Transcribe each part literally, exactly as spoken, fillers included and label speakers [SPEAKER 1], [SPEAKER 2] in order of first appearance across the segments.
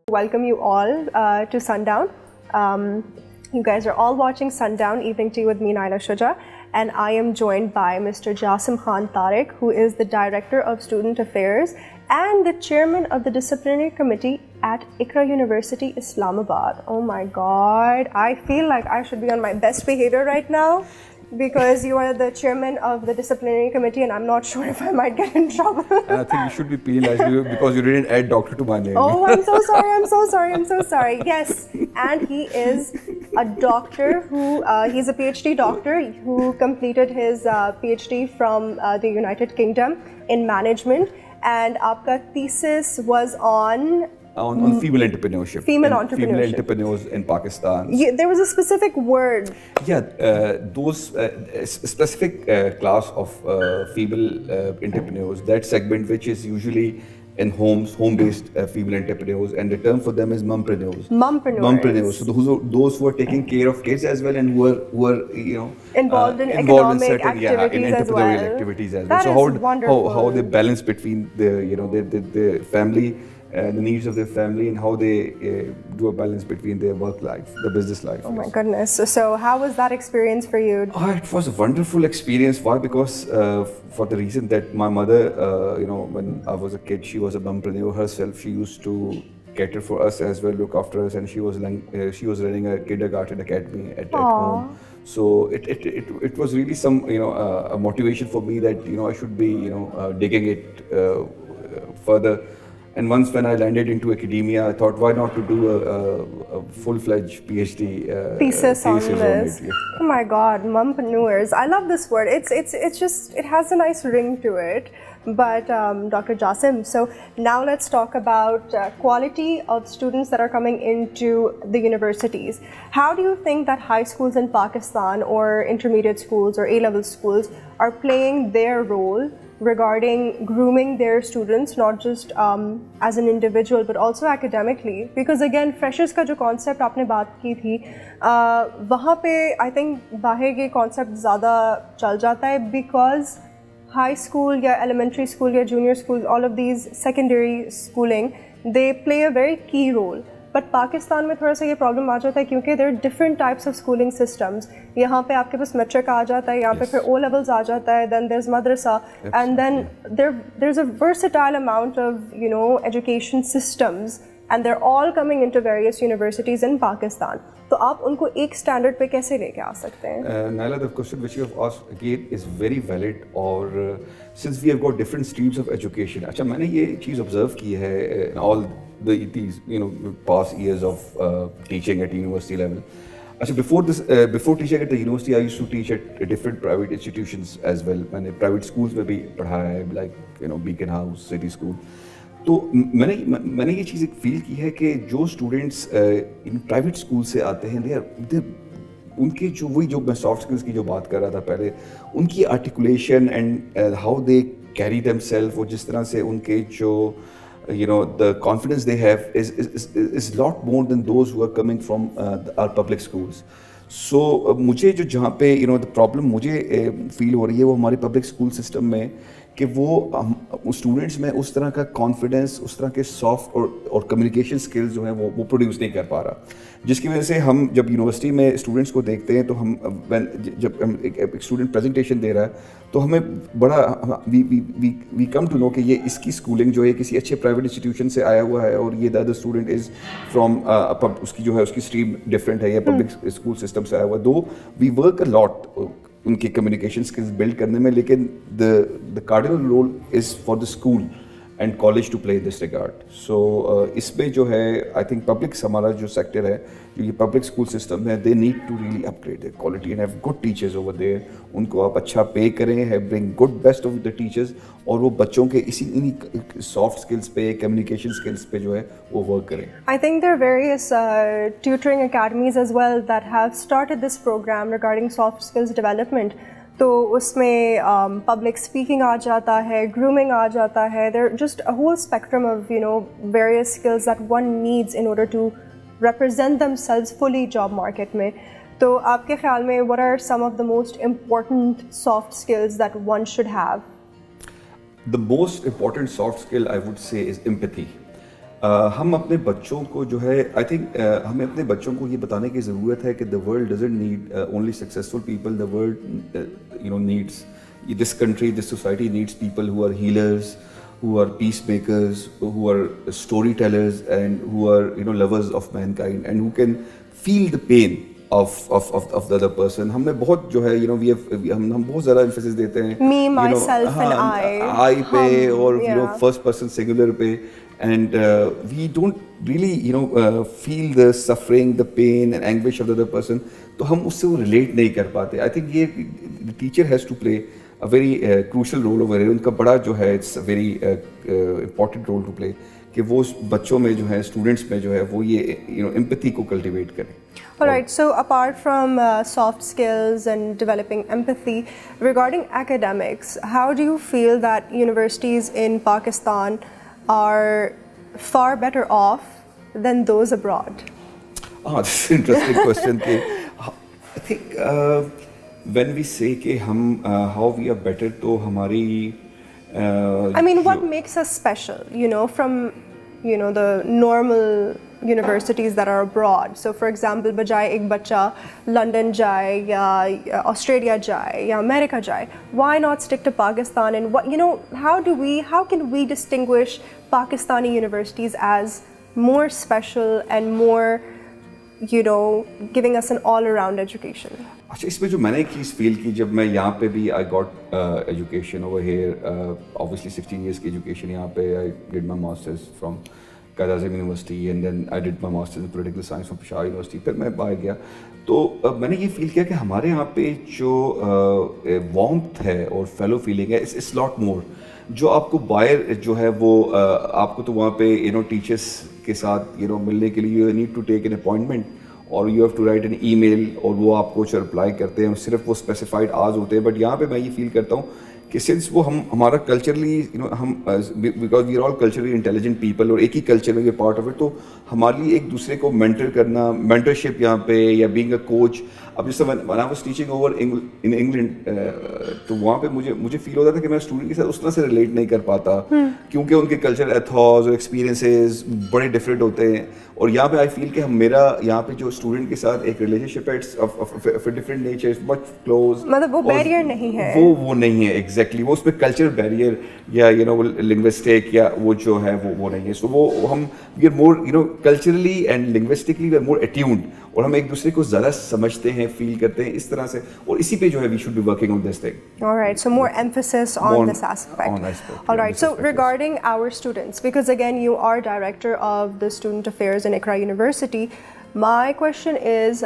[SPEAKER 1] Welcome you all uh, to Sundown. Um, you guys are all watching Sundown Evening Tea with me, Naila Shuja, and I am joined by Mister Jasim Khan Tariq, who is the Director of Student Affairs and the Chairman of the Disciplinary Committee at Iqra University, Islamabad. Oh my God, I feel like I should be on my best behavior right now, because you are the chairman of the disciplinary committee and I'm not sure if I might get in trouble.
[SPEAKER 2] And I think you should be penalized because you didn't add doctor to my name.
[SPEAKER 1] Oh, I'm so sorry, I'm so sorry, I'm so sorry. Yes, and he is a doctor who, uh, he's a PhD doctor who completed his uh, PhD from uh, the United Kingdom in management, and aapka thesis was on
[SPEAKER 2] On, on female entrepreneurship.
[SPEAKER 1] Female entrepreneurship.
[SPEAKER 2] Female entrepreneurs in Pakistan.
[SPEAKER 1] Yeah, there was a specific word.
[SPEAKER 2] Yeah, uh, those uh, specific uh, class of uh, female uh, entrepreneurs, that segment which is usually in homes, home-based uh, female entrepreneurs, and the term for them is mumpreneurs.
[SPEAKER 1] Mumpreneurs.
[SPEAKER 2] Mumpreneurs. So those, are, those who are taking care of kids as well, and who are, who are you know,
[SPEAKER 1] involved in
[SPEAKER 2] uh, involved
[SPEAKER 1] economic
[SPEAKER 2] in certain,
[SPEAKER 1] activities
[SPEAKER 2] yeah, in
[SPEAKER 1] as well.
[SPEAKER 2] activities as well.
[SPEAKER 1] That
[SPEAKER 2] so
[SPEAKER 1] is
[SPEAKER 2] how,
[SPEAKER 1] wonderful.
[SPEAKER 2] how how they balance between the you know the the, the family. Uh, the needs of their family, and how they uh, do a balance between their work life, the business life.
[SPEAKER 1] Oh
[SPEAKER 2] yes.
[SPEAKER 1] my goodness. So, so how was that experience for you?
[SPEAKER 2] Oh, it was a wonderful experience. Why? Because uh, for the reason that my mother, uh, you know, when I was a kid, she was a mumpreneur herself. She used to cater for us as well, look after us, and she was uh, she was running a kindergarten academy at, at home. So it, it, it, it was really some, you know, uh, a motivation for me that, you know, I should be, you know, uh, digging it uh, further. And once when I landed into academia, I thought, why not to do a, a, a full-fledged PhD uh,
[SPEAKER 1] thesis, thesis on this?
[SPEAKER 2] On it, yeah.
[SPEAKER 1] Oh my God, mumpreneurs! I love this word. It's it's it's just it has a nice ring to it. But um, Doctor Jasim, so now let's talk about uh, quality of students that are coming into the universities. How do you think that high schools in Pakistan or intermediate schools or A-level schools are playing their role regarding grooming their students, not just um, as an individual but also academically? Because again, freshers का जो concept आपने बात की थी, uh, वहाँ पे I think बाहर ये concept ज़्यादा चल जाता है, because high school या elementary school या junior school, all of these secondary schooling, they play a very key role. But Pakistan में थोड़ा सा ये प्रॉब्लम आ जाता है क्योंकि there are different types of schooling systems. यहाँ पे आपके पास metric आ जाता है, यहाँ पे फिर O levels आ जाता है, then there's madrasa, and then there there's a versatile amount of, you know, education systems, and they're all coming into various universities in Pakistan. तो आप उनको एक standard पे कैसे लेके आ सकते हैं?
[SPEAKER 2] Uh, Naila, the question which you have asked again is very valid. Or uh, since we have got different streams of education, अच्छा मैंने ये चीज़ observe की है in all the these you know past years of uh, teaching at university level. Actually, before this, uh, before teaching at the university, I used to teach at different private institutions as well. मैंने private schools में भी पढ़ाया है, like you know Beacon House, City School. तो मैंने मैंने ये चीज़ एक फील की है कि जो स्टूडेंट्स इन प्राइवेट स्कूल से आते हैं, दे दे उनके जो वही जो मैं सॉफ्ट स्किल्स की जो बात कर रहा था पहले, उनकी articulation and how they carry themselves, वो जिस तरह से उनके जो you know the confidence they have is is is lot more than those who are coming from uh, our public schools. So uh, मुझे जो जहाँ पे you know the problem मुझे फील uh, हो रही है वो हमारे पब्लिक स्कूल सिस्टम में कि वो um, स्टूडेंट्स में उस तरह का कॉन्फिडेंस, उस तरह के सॉफ्ट और और कम्युनिकेशन स्किल्स जो हैं वो वो प्रोड्यूस नहीं कर पा रहा, जिसकी वजह से हम जब यूनिवर्सिटी में स्टूडेंट्स को देखते हैं तो हम when, जब हम एक स्टूडेंट प्रेजेंटेशन दे रहा है तो हमें बड़ा we we we we come to know कि ये इसकी स्कूलिंग जो है किसी अच्छे प्राइवेट इंस्टीट्यूशन से आया हुआ है, और ये the other student is from उसकी जो है उसकी स्ट्रीम डिफरेंट है, ये पब्लिक स्कूल सिस्टम से आया हुआ है. Though we work a lot उनके कम्युनिकेशन स्किल्स बिल्ड करने में, लेकिन the the cardinal role is for the school and college to play this regard. So इसमें जो है आई थिंक पब्लिक हमारा जो सेक्टर है, जो ये पब्लिक स्कूल सिस्टम है, they need to really upgrade their quality and have good teachers over there. उनको आप अच्छा पे करें, है bring good best of the teachers, और वो बच्चों के इसी इन्हीं सॉफ्ट स्किल्स पे, कम्युनिकेशन स्किल्स पे जो है वो वर्क करें.
[SPEAKER 1] I think there are various uh, tutoring academies as well that have started this program regarding soft skills development. तो उसमें पब्लिक um, स्पीकिंग आ जाता है, ग्रूमिंग आ जाता है, there just a whole spectrum of you know various skills that one needs in order to represent themselves fully job market में. तो आपके ख्याल में what are some of the most important soft skills that one should have?
[SPEAKER 2] The most important soft skill I would say is empathy. Uh, हम अपने बच्चों को जो है आई थिंक uh, हमें अपने बच्चों को ये बताने की ज़रूरत है कि the world doesn't need only successful people, the world you know needs, this country, this society needs people who are healers, who are peacemakers, who are storytellers, and who are you know lovers of mankind, and who can feel the pain of of of, of the other person. हमने बहुत जो है you know we have हम हम बहुत ज़्यादा emphasis देते हैं
[SPEAKER 1] me
[SPEAKER 2] you
[SPEAKER 1] myself
[SPEAKER 2] know,
[SPEAKER 1] and
[SPEAKER 2] हाँ,
[SPEAKER 1] I
[SPEAKER 2] I पे और
[SPEAKER 1] yeah.
[SPEAKER 2] you know first person singular पे, and uh, we don't really you know uh, feel the suffering, the pain and anguish of the other person. तो हम उससे वो relate नहीं कर पाते. I think ये the teacher has to play a very uh, crucial role over here. उनका बड़ा जो है it's a very uh, uh, important role to play कि वो बच्चों में जो है students में जो है वो ये you know empathy को cultivate करें.
[SPEAKER 1] Alright, so apart from uh, soft skills and developing empathy, regarding academics, how do you feel that universities in Pakistan are far better off than those abroad?
[SPEAKER 2] Ah, this is an interesting question. I think uh, when we say कि हम uh, how we are better, तो हमारी uh,
[SPEAKER 1] I mean, what makes us special, you know, from you know the normal universities that are abroad? So, for example, बजाय एक बच्चा London जाए या Australia जाए या America जाए, why not stick to Pakistan? And what you know, how do we, how can we distinguish Pakistani universities as more special and more, you know, giving us an all-around education?
[SPEAKER 2] अच्छा, इसमें जो मैंने एक चीज़ feel की जब मैं यहाँ पे भी I got education over here, obviously sixteen years की एजुकेशन यहाँ पे, I did my masters from Quaid-e-Azam university and then I did my masters in political science from Peshawar university, फिर मैं बाहर गया तो uh, मैंने ये फील किया कि हमारे यहाँ पे जो वार्मथ uh, है और फेलो फीलिंग है, इट्स लॉट मोर. जो आपको बाहर जो है वो uh, आपको तो वहाँ पे यू नो टीचर्स के साथ यू नो मिलने के लिए you need to take an appointment और you have to write an email और वो आपको रिप्लाई करते हैं, सिर्फ वो स्पेसिफाइड आवर्स होते हैं. बट यहाँ पे मैं ये फील करता हूँ कि सिंस वो हम हमारा कल्चरली यू नो हम because we are all culturally intelligent people और एक ही कल्चर में वी पार्ट ऑफ इट, तो हमारे लिए एक दूसरे को मेंटर करना, मेंटरशिप यहाँ पे या बीइंग अ कोच. अब जैसे when I was teaching over in England तो वहाँ पे मुझे मुझे फील होता था कि मैं स्टूडेंट के साथ उस तरह से रिलेट नहीं कर पाता क्योंकि उनके कल्चर एथॉस और एक्सपीरियंसेस बड़े डिफरेंट होते हैं. और यहाँ पे आई फील कि हम मेरा यहाँ पे जो स्टूडेंट के साथ एक रिलेशनशिप है, it's of different nature, much close,
[SPEAKER 1] मतलब वो बैरियर नहीं है,
[SPEAKER 2] वो वो नहीं है एग्जैक्टली exactly. वो उसमें कल्चर बैरियर या यू नो लिंग्विस्टिक या वो जो है वो वो नहीं है. सो so, वो हम we are more you know culturally and linguistically we are more attuned और हम एक दूसरे को ज़्यादा समझते हैं, फील करते हैं इस तरह से, और इसी पे जो है we should be working on this thing.
[SPEAKER 1] Alright, so more emphasis on
[SPEAKER 2] More
[SPEAKER 1] this aspect.
[SPEAKER 2] On aspect.
[SPEAKER 1] Alright,
[SPEAKER 2] yeah,
[SPEAKER 1] so
[SPEAKER 2] aspect,
[SPEAKER 1] regarding yes. our students, because again you are director of the student affairs in Iqra University, my question is,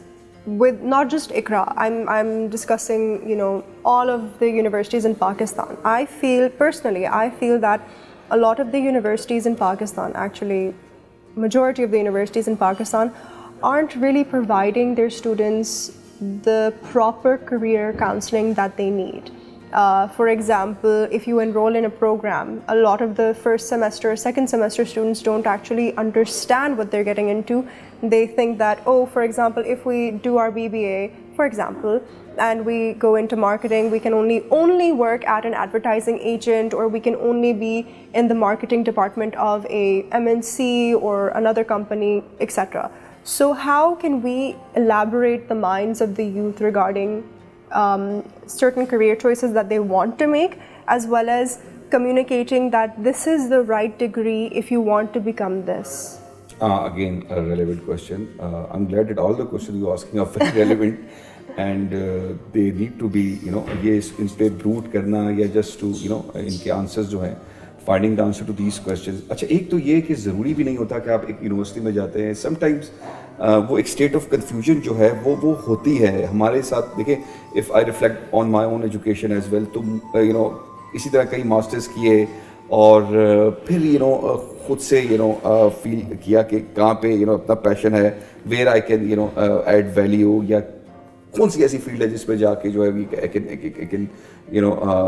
[SPEAKER 1] with not just Iqra, I'm I'm discussing you know all of the universities in Pakistan. I feel personally, I feel that a lot of the universities in Pakistan, actually, majority of the universities in Pakistan, aren't really providing their students the proper career counseling that they need. Uh, for example, if you enroll in a program, a lot of the first semester or second semester students don't actually understand what they're getting into. They think that, oh, for example, if we do our B B A, for example, and we go into marketing, we can only only work at an advertising agent, or we can only be in the marketing department of a M N C or another company, et cetera. So how can we elaborate the minds of the youth regarding um, certain career choices that they want to make, as well as communicating that this is the right degree if you want to become this?
[SPEAKER 2] Uh, again, a relevant question. Uh, I'm glad that all the questions you're asking are very relevant and uh, they need to be, you know, ये इन पे brood करना या just to, you know, इनके answers जो हैं, finding the answer to these questions. अच्छा, एक तो ये कि ज़रूरी भी नहीं होता कि आप एक यूनिवर्सिटी में जाते हैं. Sometimes uh, वो एक state of confusion जो है वो वो होती है हमारे साथ. देखिए, if I reflect on my own education as well, तो uh, you know इसी तरह कई masters किए और uh, फिर you know uh, खुद से you know फील uh, किया कि कहाँ पे you know अपना पैशन है, where I can you know uh, add value, या कौन सी ऐसी फील्ड है जिस पे जाके जो है we can you know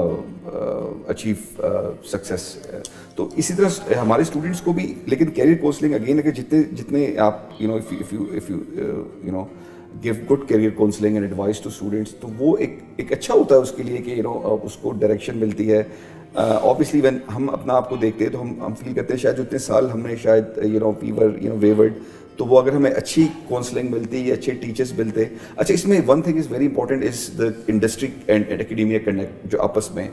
[SPEAKER 2] achieve success. तो इसी तरह हमारे स्टूडेंट्स को भी, लेकिन कैरियर काउंसलिंग अगेन है कि जितने जितने आप you know if if you if you you know give good career counselling and advice to students, तो वो एक एक अच्छा होता है उसके लिए कि यू नो उसको डायरेक्शन मिलती है ऑब्वियसली व्हेन हम अपना आप को देखते हैं तो हम हम फील करते हैं शायद जितने साल हमने शायद you know we were you know wayward, तो वो अगर हमें अच्छी काउंसलिंग मिलती या अच्छे टीचर्स मिलते। अच्छा, इसमें one thing is very important is the industry and academia connect जो आपस में,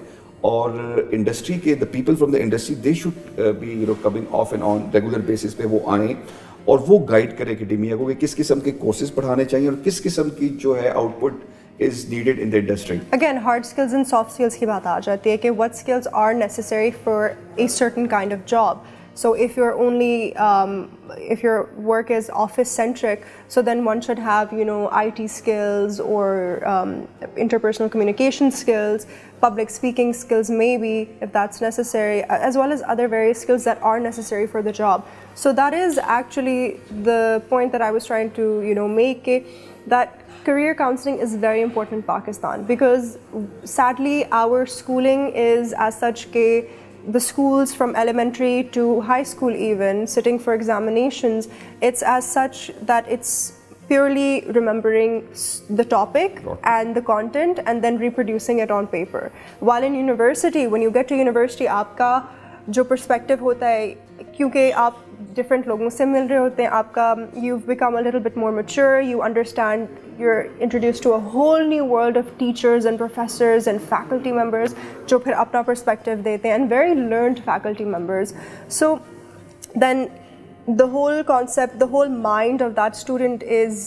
[SPEAKER 2] और इंडस्ट्री के the people from the industry they should be you know coming off and on regular basis पे वो आएँ और वो गाइड करें एकेडमिया को कि किस किस्म के कोर्सेज पढ़ाने चाहिए और किस किस्म की जो है output is needed in the industry.
[SPEAKER 1] Again, hard skills and soft skills की बात आ जाती है कि what skills are necessary for a certain kind of job. So if you're only, um, if your work is office centric, so then one should have, you know, I T skills or um, interpersonal communication skills, public speaking skills maybe, if that's necessary, as well as other various skills that are necessary for the job. So that is actually the point that I was trying to, you know, make it, that career counseling is very important in Pakistan, because sadly our schooling is as such ke the schools from elementary to high school, even sitting for examinations, it's as such that it's purely remembering the topic and the content and then reproducing it on paper. While in university, when you get to university, आपका जो perspective होता है, क्योंकि आप different लोगों से मिल रहे होते हैं, आपका you've become a little bit more mature, you understand, you're introduced to a whole new world of teachers and professors and faculty members जो फिर अपना perspective देते हैं, and very learned faculty members. So then the whole concept, the whole mind of that student is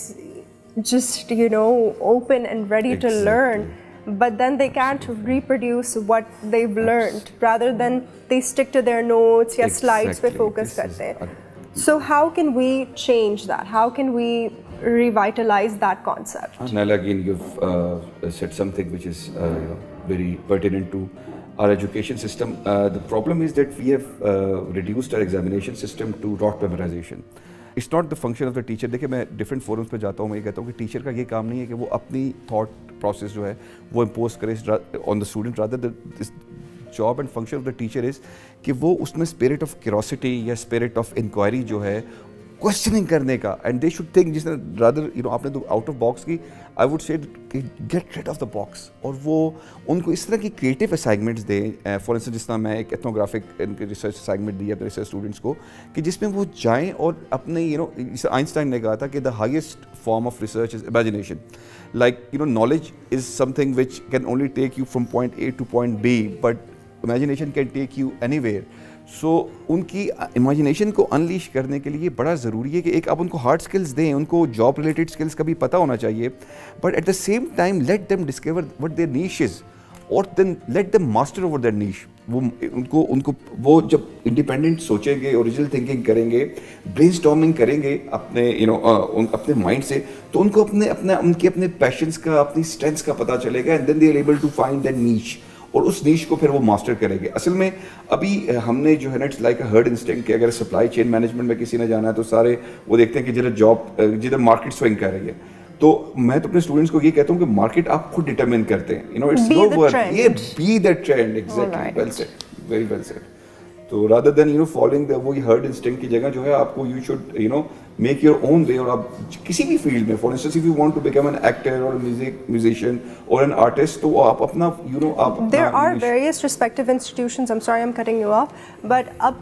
[SPEAKER 1] just, you know, open and ready exactly. to learn. But then they can't reproduce what they've learned, rather than they stick to their notes या
[SPEAKER 2] exactly.
[SPEAKER 1] slides पे focus करते हैं. So how can we change that? How can we revitalize that concept?
[SPEAKER 2] Naila, again, you've uh, said something which is uh, you know, very pertinent to our education system. Uh, the problem is that we have uh, reduced our examination system to rote memorization. It's not the function of the teacher. देखिए, मैं different forums पे जाता हूँ, मैं ये कहता हूँ कि टीचर का ये काम नहीं है कि वो अपनी thought process जो है वो impose करे on the student. Rather, the this job and function of the teacher is कि वो उसमें spirit of curiosity या spirit of inquiry जो है क्वेश्चनिंग करने का, एंड दे शुड थिंक, जिसने रादर यू नो आपने तो आउट ऑफ बॉक्स की, I would say get rid of the box, और वो उनको इस तरह की क्रिएटिव असाइनमेंट्स दें. फॉर इंस्टेंस जिस तरह मैं एक एथनोग्राफिक इनके रिसर्च असाइनमेंट दी अपने रिसर्च स्टूडेंट्स को, कि जिसमें वो जाएं और अपने यू नो आइंस्टाइन ने कहा था कि the highest form of research is imagination. Like you know knowledge is something which can only take you from point A to point B, but imagination can take you anywhere. So so, उनकी imagination को unleash करने के लिए बड़ा ज़रूरी है कि एक आप उनको हार्ड स्किल्स दें, उनको जॉब रिलेटेड स्किल्स का भी पता होना चाहिए, but at the same time let them discover what their niche is, और then let them master over their niche. वो उनको उनको वो जब इंडिपेंडेंट सोचेंगे, ओरिजिनल थिंकिंग करेंगे, ब्रेनस्टॉर्मिंग करेंगे अपने यू नो अपने माइंड से, तो उनको अपने अपने उनके अपने पैशंस का, अपनी स्ट्रेंथ्स का पता चलेगा, and then they are able to find that niche, और उस नीश को फिर वो मास्टर करेंगे. असल में अभी हमने जो है ना, it's like a herd instinct कि अगर सप्लाई चेन मैनेजमेंट में किसी ने जाना है तो सारे वो देखते हैं कि जिधर जॉब जिधर मार्केट स्विंग कर रही है. तो मैं तो अपने स्टूडेंट्स को ये कहता हूँ कि मार्केट आप खुद डिटरमिन करते हैं, you know it's no work, ये be the trend. Exactly, well said, very well said. तो rather than you know following the वही हर्ड इंस्टिंक्ट की जगह जो है आपको you should you know make your own way. और आप किसी भी फील्ड में, for instance if you want to become an actor और म्यूजिक म्यूजिशियन और एन आर्टिस्ट, तो आप अपना यू नो आप
[SPEAKER 1] there are various respective institutions, I am sorry I am cutting you off, but अब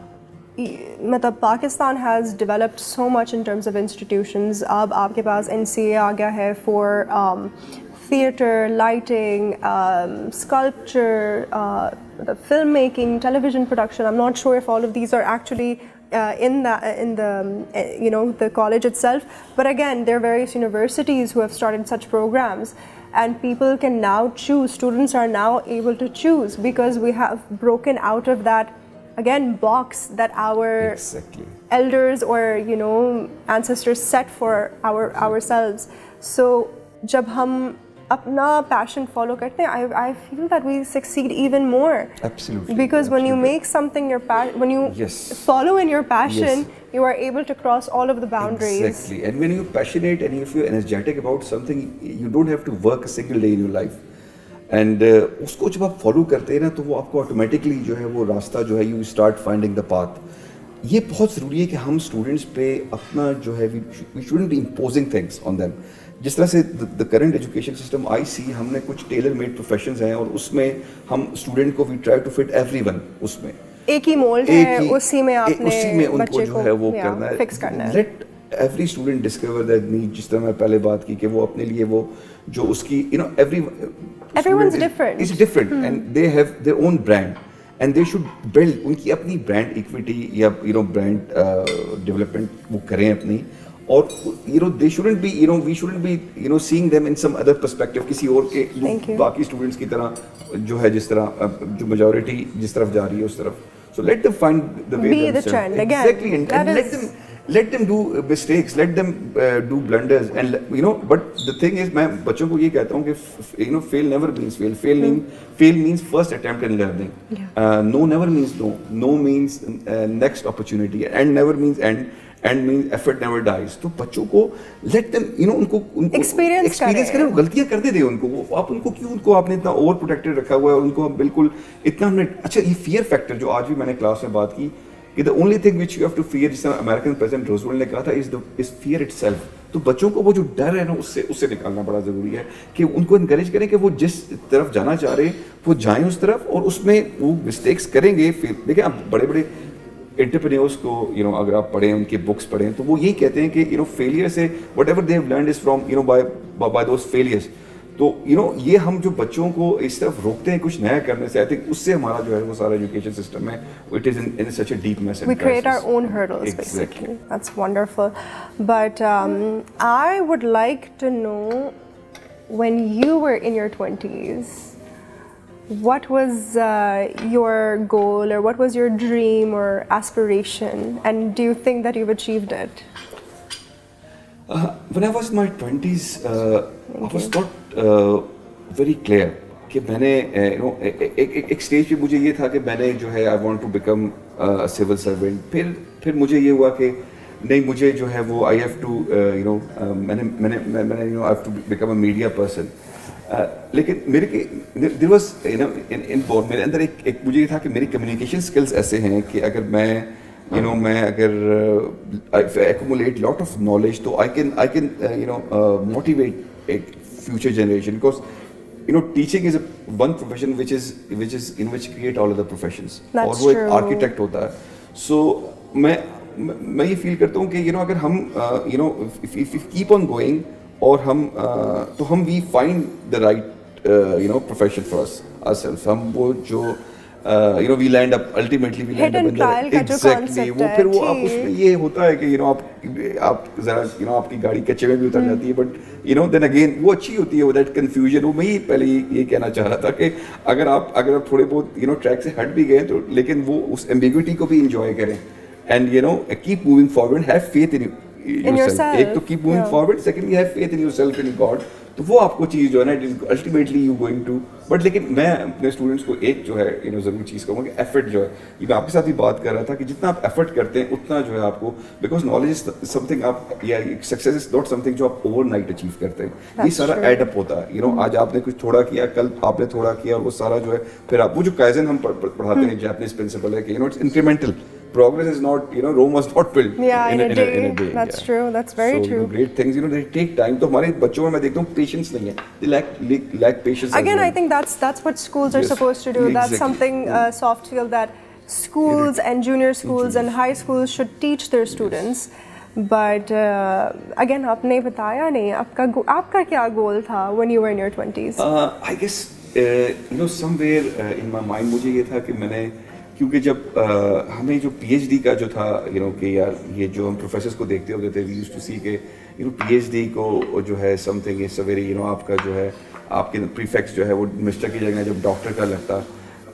[SPEAKER 1] मतलब Pakistan has developed so much in terms of institutions. अब आपके पास एन सी ए आ गया है for theatre, lighting, um, sculpture, uh, the filmmaking, television production. I'm not sure if all of these are actually uh, in the in the uh, you know the college itself. But again, there are various universities who have started such programs, and people can now choose. Students are now able to choose because we have broken out of that again box that our
[SPEAKER 2] exactly.
[SPEAKER 1] elders or you know ancestors set for our ourselves. So जब हम अपना passion follow करते हैं, I I feel that we succeed even more.
[SPEAKER 2] Absolutely.
[SPEAKER 1] Because when
[SPEAKER 2] Absolutely.
[SPEAKER 1] you make something your passion, when you
[SPEAKER 2] yes.
[SPEAKER 1] follow in your passion,
[SPEAKER 2] yes.
[SPEAKER 1] you are able to cross all of the boundaries.
[SPEAKER 2] Exactly. And when you're passionate and if you're energetic about something, you don't have to work a single day in your life. And uh, उसको जब आप follow करते हैं ना, तो वो आपको automatically जो है वो रास्ता जो है you start finding the path. ये बहुत ज़रूरी है कि हम स्टूडेंट्स पे अपना जो है we shouldn't be imposing things on them. जिस तरह से the current education system I see, हमने कुछ टेलर मेड प्रोफेशंस हैं और उसमें हम स्टूडेंट को we try to fit everyone उसमें
[SPEAKER 1] एक ही मोल्ड है, उसी में आपने
[SPEAKER 2] उसी में उनको जो है वो करना है,
[SPEAKER 1] फिक्स करना है।
[SPEAKER 2] Let every student discover that need, जिस तरह मैं पहले बात की कि वो अपने लिए वो जो उसकी you know every
[SPEAKER 1] everyone's different
[SPEAKER 2] is different hmm. and they have their own brand and they should build उनकी अपनी brand equity या you know brand uh, development वो करें अपनी, और you know they shouldn't be you know we shouldn't be you know seeing them in some other perspective किसी और के बाकी students की तरह जो है जिस तरह जो majority जिस तरफ जा रही है उस तरफ, so let them find the way
[SPEAKER 1] be the trend again,
[SPEAKER 2] exactly and, and let them let them do mistakes, let them uh, do blunders and you know but the thing is मैं बच्चों को ये कहता हूँ कि you know fail never means fail, fail hmm. mean fail means first attempt in learning, yeah. uh, no never means no, no means uh, next opportunity, and never means end, and means effort never dies. तो बच्चों को let them you know उनको उनको
[SPEAKER 1] experience
[SPEAKER 2] experience करें, गलतियाँ करने दें उनको, आप उनको क्यों उनको आपने इतना ओवर प्रोटेक्टेड रखा हुआ है और उनको बिल्कुल इतना हमने अच्छा ये फियर फैक्टर जो आज भी मैंने क्लास में बात की कि the only thing which you have to fear, जिस तरह अमेरिकन प्रेसिडेंट रूजवेल्ट ने कहा था, is the is fear itself. तो बच्चों को वो जो डर है ना उससे उससे निकालना बड़ा ज़रूरी है कि उनको इनकरेज करें कि वो जिस तरफ जाना चाह रहे वो जाएं उस तरफ, और उसमें वो मिस्टेक्स करेंगे। फिर देखिए आप बड़े बड़े एंटरप्रेन्योर्स को यू नो अगर आप पढ़ें उनके बुक्स पढ़ें तो वो यही कहते हैं कि यू नो फेलियर से whatever they have learned is from you know by by those failures. तो यू नो ये हम जो बच्चों को इस तरफ रोकते हैं कुछ नया करने से, आई थिंक उससे हमारा जो है वो सारा एजुकेशन सिस्टम है it is in in such a deep mess.
[SPEAKER 1] We create our own hurdles basically. That's wonderful. But um, I would like to know, when you were in your twenties, what was uh, your goal or what was your dream or aspiration, and do you think that you've achieved it?
[SPEAKER 2] Uh, when I was in my twenties, uh, I was not uh, very clear कि मैंने you know एक एक stage पे मुझे ये था कि मैंने जो है I want to become civil servant. फिर फिर मुझे ये हुआ कि नहीं मुझे जो है वो I have to you know मैंने मैंने मैंने you know I have to become a media person. लेकिन मेरे के there was you know in in board मेरे अंदर एक एक मुझे ये था कि मेरी कम्युनिकेशन स्किल्स ऐसे हैं कि अगर मैं यू नो मैं अगर एक्यूमुलेट लॉट ऑफ नॉलेज तो I can I can you know motivate एक future generation, because you know teaching is a one profession which is which is in which create all other professions, और वो एक architect होता है। सो so, मैं मैं ये फील करता हूँ कि यू नो अगर हम you know if if keep on going और हम uh, तो हम we find the right you know profession for us ourselves, हम वो जो you know we land up ultimately we land up exactly वो फिर वो आप उसमें ये होता है कि यू नो आप आप जरा यू नो आपकी गाड़ी कच्चे में भी उतर जाती है, but you know then again वो अच्छी होती है वो दैट कंफ्यूजन। वो मैं ही पहले ये कहना चाह रहा था कि अगर आप अगर आप थोड़े बहुत यू नो ट्रैक से हट भी गए तो लेकिन वो उस एम्बिग्विटी को भी इंजॉय करें and you know keep moving forward, have faith in yourself. एक तो keep moving forward, secondly have faith in yourself in God. तो वो आपको चीज़ जो है ना ultimately you going to, but लेकिन मैं अपने स्टूडेंट्स को एक जो है यू नो ज़रूर चीज़ कहूँगा कि एफर्ट जो है, ये मैं आपके साथ भी बात कर रहा था कि जितना आप एफर्ट करते हैं उतना जो है आपको, बिकॉज नॉलेज इज समथिंग आप या सक्सेस इज नॉट समथिंग जो आप ओवरनाइट अचीव करते हैं, ये सारा एड अप होता है। यू नो आज आपने कुछ थोड़ा किया, कल आपने थोड़ा किया, और वो सारा जो है फिर आप वो जो काइज़न हम पढ़ाते हैं जापानीज प्रिंसिपल है कि you know it's incremental, progress is not, you know, Rome was not built
[SPEAKER 1] yeah, in, in, a,
[SPEAKER 2] a,
[SPEAKER 1] day.
[SPEAKER 2] in a day.
[SPEAKER 1] That's
[SPEAKER 2] yeah.
[SPEAKER 1] true. That's very
[SPEAKER 2] so,
[SPEAKER 1] true.
[SPEAKER 2] You know, great things, you know, they take time. तो हमारे बच्चों में मैं देखता हूँ patience नहीं है. They lack lack patience.
[SPEAKER 1] Again,
[SPEAKER 2] well.
[SPEAKER 1] I think that's that's what schools are
[SPEAKER 2] yes.
[SPEAKER 1] supposed to do.
[SPEAKER 2] Exactly.
[SPEAKER 1] That's something uh, soft skill that schools and junior schools and high schools should teach their students. Yes. But uh, again, आपने बताया नहीं आपका आपका क्या goal था when you were in your twenties?
[SPEAKER 2] Uh, I guess uh, you know somewhere uh, in my mind मुझे ये था कि मैंने क्योंकि जब uh, हमें जो पीएचडी का जो था यू नो कि यार ये जो हम प्रोफेसर्स को देखते होते थे वी यूज्ड टू सी के यू नो पीएचडी को जो है something is very you know आपका जो है आपके प्रीफिक्स जो है वो मिस्टर की जगह जब डॉक्टर का लगता,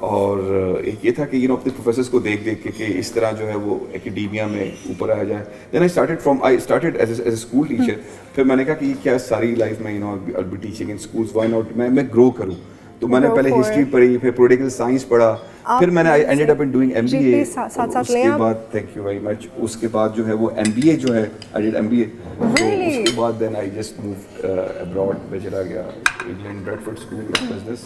[SPEAKER 2] और एक ये था कि यू नो अपने प्रोफेसर्स को देख देख के कि इस तरह जो है वो एकेडेमिया में ऊपर आ जाए। Then I started from I started as as a school teacher. फिर मैंने कहा कि क्या सारी लाइफ में you know I will be teaching in schools, why not मैं मैं ग्रो करूँ। तो मैंने पहले हिस्ट्री पढ़ी, फिर पॉलिटिकल साइंस पढ़ा, फिर मैंने I ended up in doing MBA. उसके बाद थैंक यू वेरी मच, उसके बाद जो है वो एमबीए जो है आई डिड एमबीए। तो उसके बाद then I just moved abroad, मैं चला गया England Bradford School of Business.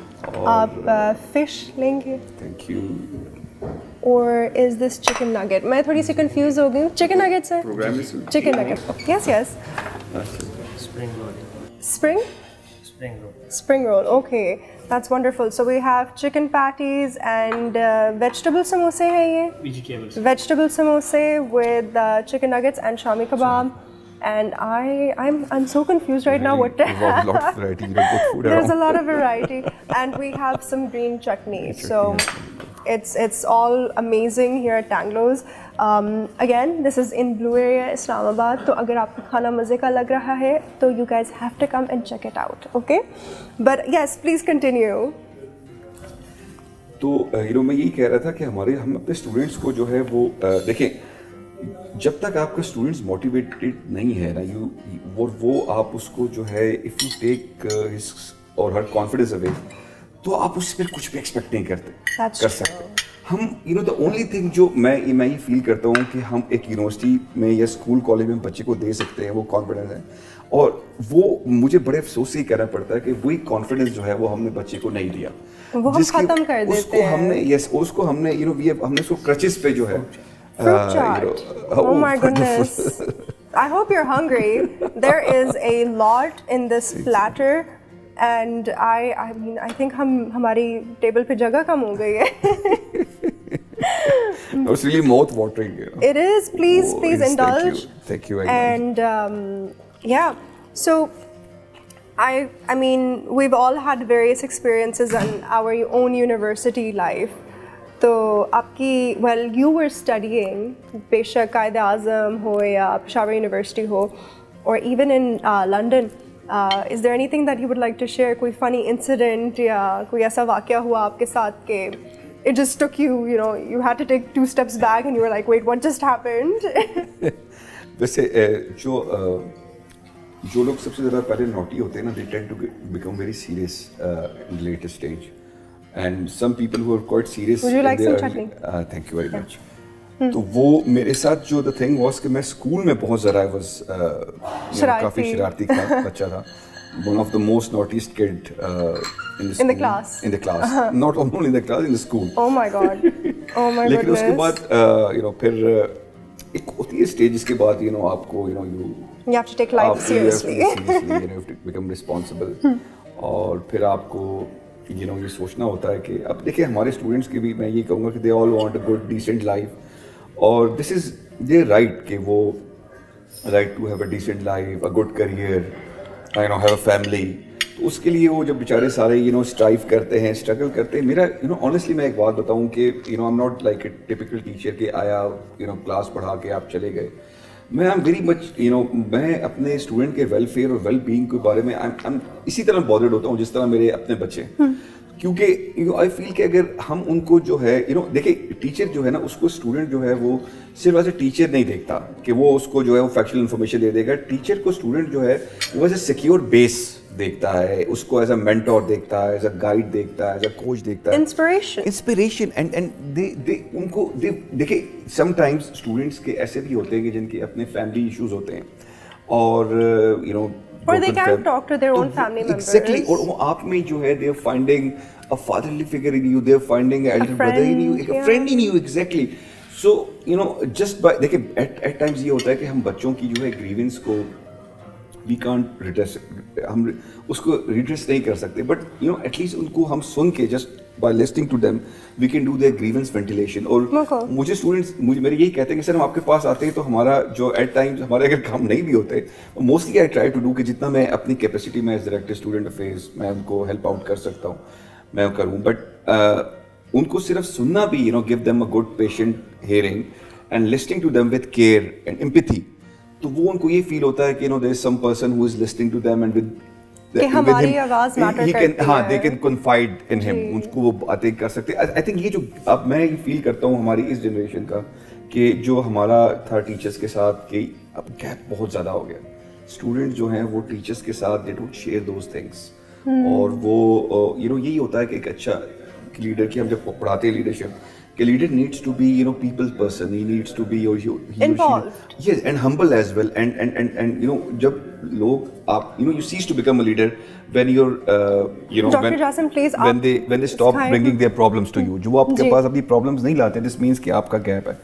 [SPEAKER 1] आप फिश लेंगे?
[SPEAKER 2] Thank you.
[SPEAKER 1] Or is this chicken nugget? मैं थोड़ी सी कंफ्यूज हो गई हूँ। चिकन नगेट्स है?
[SPEAKER 2] प्रोग्राम में
[SPEAKER 1] chicken nugget. Yes, yes.
[SPEAKER 3] spring roll.
[SPEAKER 1] Spring?
[SPEAKER 3] Spring roll.
[SPEAKER 1] Spring roll, okay. That's wonderful. So we have chicken patties and uh, vegetable samosa hai ye?
[SPEAKER 3] Vegetables.
[SPEAKER 1] Vegetable samosa with uh, chicken nuggets and shami kebab. And I, I'm, I'm so confused right now what to have.
[SPEAKER 2] A lot of variety. You don't put food
[SPEAKER 1] There's
[SPEAKER 2] around.
[SPEAKER 1] a lot of variety. And we have some green chutney. So it's, it's all amazing here at Tanglo's. Um, again, this is in Blue Area, Islamabad. So agar aapko khana maze ka lag raha hai, so you guys have to come and check it out, okay? But yes, please continue.
[SPEAKER 2] तो you know मैं यही कह रहा था कि हमारे हम अपने स्टूडेंट्स को जो है वो देखें, जब तक आपका स्टूडेंट्स मोटिवेटेड नहीं है ना, यू वो वो आप उसको जो है इफ़ यू टेक हिज और हर कॉन्फिडेंस अवे, तो आप उससे फिर कुछ भी एक्सपेक्ट नहीं करते
[SPEAKER 1] That's
[SPEAKER 2] कर
[SPEAKER 1] true.
[SPEAKER 2] सकते। हम you know the only thing जो मैं मैं ये फील करता हूँ कि हम एक यूनिवर्सिटी में या स्कूल कॉलेज में बच्चे को दे सकते हैं वो कॉन्फिडेंस है, और वो मुझे बड़े अफसोस से ही कहना पड़ता है कि वही कॉन्फिडेंस जो है वो हमने बच्चे को नहीं दिया,
[SPEAKER 1] वो हम खत्म कर देते
[SPEAKER 2] उसको
[SPEAKER 1] हैं।
[SPEAKER 2] हमने यस उसको हमने यू नो वी हमने उसको क्रचेस पे जो है
[SPEAKER 1] Fruit chart. Oh my goodness. I hope you're hungry. There is a lot in this platter, and I I mean I think हम हमारी टेबल पे जगह कम हो गई है.
[SPEAKER 2] It's really mouth watering. You know?
[SPEAKER 1] It is. Please,
[SPEAKER 2] Oh,
[SPEAKER 1] please
[SPEAKER 2] yes,
[SPEAKER 1] indulge.
[SPEAKER 2] Thank you, thank you very much.
[SPEAKER 1] And um, yeah, so I I mean we've all had various experiences in our own university life. तो आपकी well you were studying बेशक कायदे आज़म हो या Peshawar university हो, or even in uh, London, uh, is there anything that you would like to share? कोई funny incident या कोई ऐसा वाक़या हुआ आपके साथ के it just took you, you know, you had to take two steps back and you were like, wait, what just happened?
[SPEAKER 2] वैसे जो जो लोग सबसे ज़्यादा पहले नॉटी होते हैं ना, they tend to become very serious in the later stage. And some people who are quite serious.
[SPEAKER 1] Would you like some
[SPEAKER 2] are,
[SPEAKER 1] chutney?
[SPEAKER 2] Uh, thank you very much. तो वो मेरे साथ जो the thing was कि मैं school में बहुत ज़रा was uh, काफ़ी शरारती का बच्चा था. One of the most naughtiest kid uh, in the school.
[SPEAKER 1] In the class.
[SPEAKER 2] In the class. Uh-huh. Not only in the class, in the school.
[SPEAKER 1] Oh my God. Oh my
[SPEAKER 2] लेकिन
[SPEAKER 1] goodness.
[SPEAKER 2] उसके बाद uh, you know फिर uh, एक होती है stage जिसके बाद you know आपको you know you.
[SPEAKER 1] You have to take life seriously.
[SPEAKER 2] You have to, seriously, you have to become responsible. और फिर आपको you know ये सोचना होता है कि अब देखिए हमारे स्टूडेंट्स के भी मैं ये कहूँगा कि they all want a good decent life, और दिस इज देयर राइट कि वो right to have a decent life, a good career, you know have a family. तो उसके लिए वो जब बेचारे सारे यू नो स्ट्राइव करते हैं, स्ट्रगल करते हैं। मेरा यू नो ऑनेस्टली मैं एक बात बताऊँ कि you know I am not like a typical teacher के आया यू नो क्लास पढ़ा के आप चले गए। मैं I am very much you know मैं अपने स्टूडेंट के वेलफेयर और वेल बीइंग के बारे में आई एम इसी तरह बॉदर्ड होता हूँ जिस तरह मेरे अपने बच्चे, क्योंकि यू नो आई फील कि अगर हम उनको जो है यू नो देखिए टीचर जो है ना उसको स्टूडेंट जो है वो सिर्फ एज ए टीचर नहीं देखता कि वो उसको जो है वो फैक्चुअल इन्फॉर्मेशन दे देगा। टीचर को स्टूडेंट जो है वो एज ए सिक्योर बेस देखता है, उसको एज अ मेंटोर देखता है, एज अ गाइड देखता है, एज अ कोच देखता है,
[SPEAKER 1] inspiration
[SPEAKER 2] inspiration and and they they उनको दे देखिए समटाइम्स स्टूडेंट्स के ऐसे भी होते हैं कि जिनके अपने फैमिली इश्यूज होते हैं और you know
[SPEAKER 1] or they can't talk to their own family members.
[SPEAKER 2] Exactly. और वो आप में जो है they are finding a fatherly figure in you, they are finding an elder brother in you, a friend in you. Exactly. So you know just by देखिए at at times ये होता है कि हम बच्चों की जो है grievance को we can't redress, हम उसको redress नहीं कर सकते, but you know at least उनको हम सुन के just by listening to them we can do their grievance ventilation. और मुझे students मुझे मेरे यही कहते हैं कि सर हम आपके पास आते हैं तो हमारा जो at times हमारे अगर काम नहीं भी होते mostly I try to do कि जितना मैं अपनी capacity में as director student affairs मैं उनको help out कर सकता हूँ मैं करूँ, but uh, उनको सिर्फ सुनना भी you know give them a good patient hearing and listening to them with care and empathy, तो वो उनको ये फील होता है कि you know there is some person who is listening to them and with
[SPEAKER 1] कि हमारी आवाज मैटर करती है।
[SPEAKER 2] हाँ, they can confide in him, उनको वो बातें कर सकते हैं। I think ये जो अब मैं ये फील करता हूँ हमारी इस जनरेशन का कि जो हमारा था टीचर्स के साथ कि अब गैप बहुत ज़्यादा हो गया। स्टूडेंट जो हैं वो टीचर्स के साथ they don't share those things, और वो यू नो यही होता है कि एक अच्छा लीडर की हम जब पढ़ाते हैं लीडरशिप कि leader needs to be you know people person, he needs to be or he, he
[SPEAKER 1] involved,
[SPEAKER 2] she, yes, and humble as well, and and and and you know जब लोग आप you know you cease to become a leader when you're uh, you know
[SPEAKER 1] Doctor
[SPEAKER 2] when,
[SPEAKER 1] Jasim, please,
[SPEAKER 2] when they when they stop bringing their problems to you, जो वो आपके पास अपनी problems नहीं लाते, this means कि आपका gap है।